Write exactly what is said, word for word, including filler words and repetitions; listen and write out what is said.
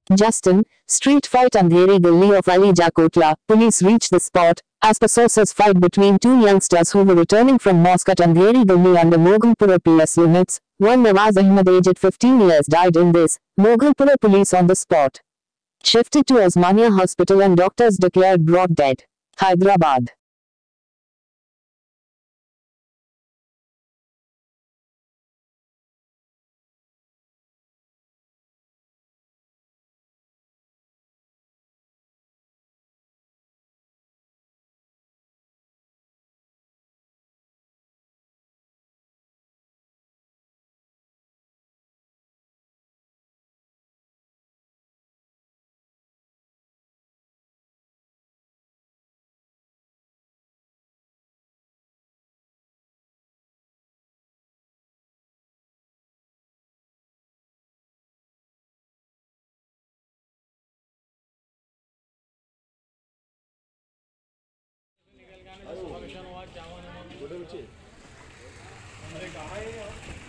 Justin, street fight Andheri Gully of ALIJAH KOTLA. Police reached the spot. As per sources, fight between two youngsters who were returning from Mosque at Andheri Gully under Moghalpura P S limits. One Nawaz Ahmed aged fifteen years died in this. Moghalpura police on the spot shifted to Osmania hospital and doctors declared brought dead. Hyderabad. अरे कहा है